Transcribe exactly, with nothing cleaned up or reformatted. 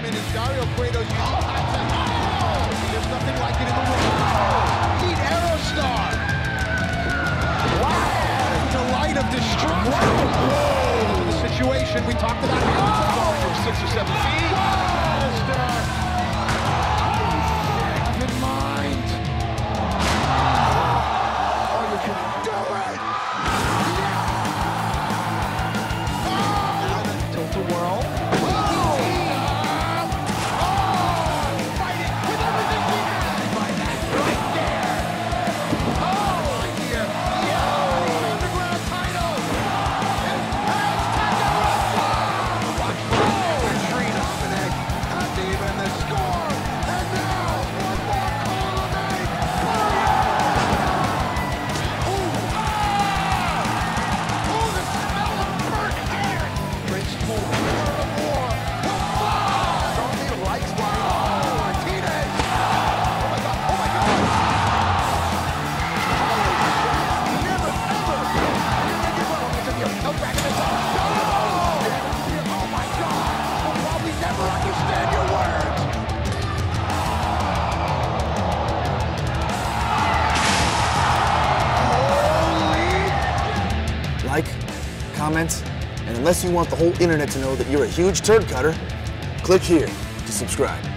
Heyman is Dario Cueto's unique concept. Oh! There's nothing like it in the world. Oh! Meet Aerostar. Wow! Delight of destruction. Whoa! The situation we talked about. Oh! From six or seven feet. Aerostar. Have in mind. Oh, you can do it. Yeah! Oh! Tilt a whirl. Like, comment, and unless you want the whole internet to know that you're a huge turd cutter, click here to subscribe.